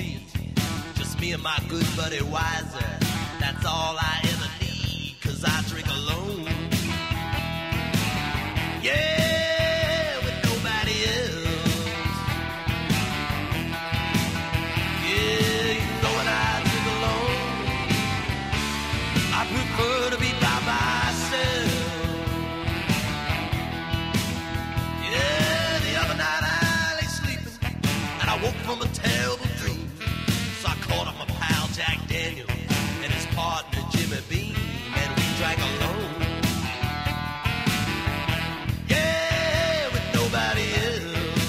tea. Just me and my good buddy Wiser. That's all I ever need, 'cause I drink alone. Yeah, with nobody else. Yeah, you know when I drink alone, I prefer to be by myself. Yeah, the other night I lay sleeping and I woke from a terrible dream. So I called up my pal Jack Daniel and his partner Jimmy Beam, and we drank alone. Yeah, with nobody else.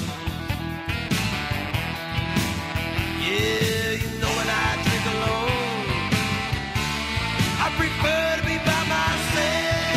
Yeah, you know when I drink alone, I prefer to be by myself.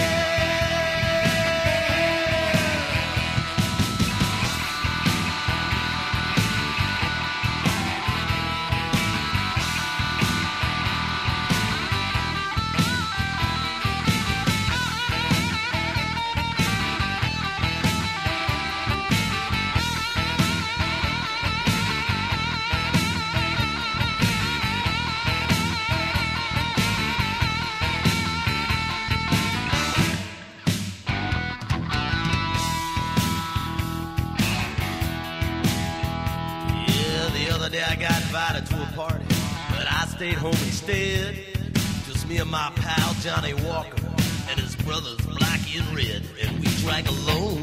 I got invited to a party, but I stayed home instead. Just me and my pal Johnny Walker and his brothers Blackie and Red, and we drank alone.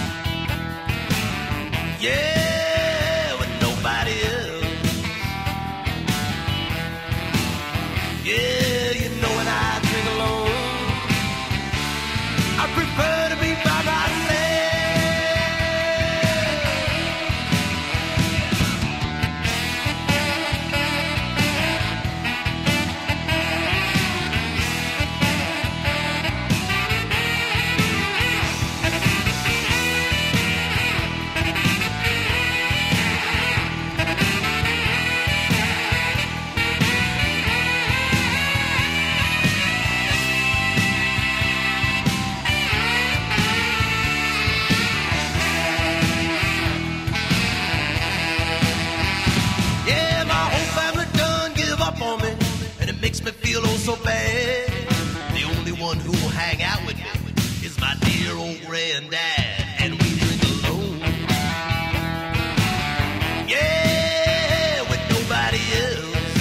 Yeah, with nobody else. Yeah, you know when I drink alone, I prefer to be by myself. Makes me feel oh so bad. The only one who will hang out with me is my dear old granddad, and we drink alone. Yeah, with nobody else.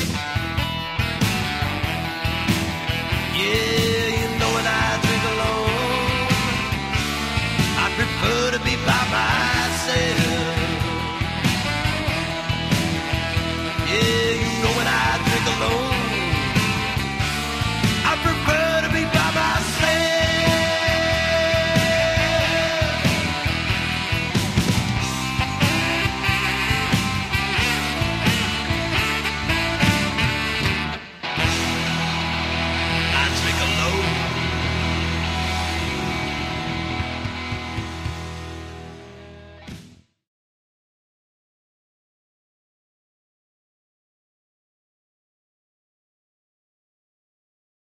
Yeah, you know when I drink alone, I prefer to be by myself. Yeah.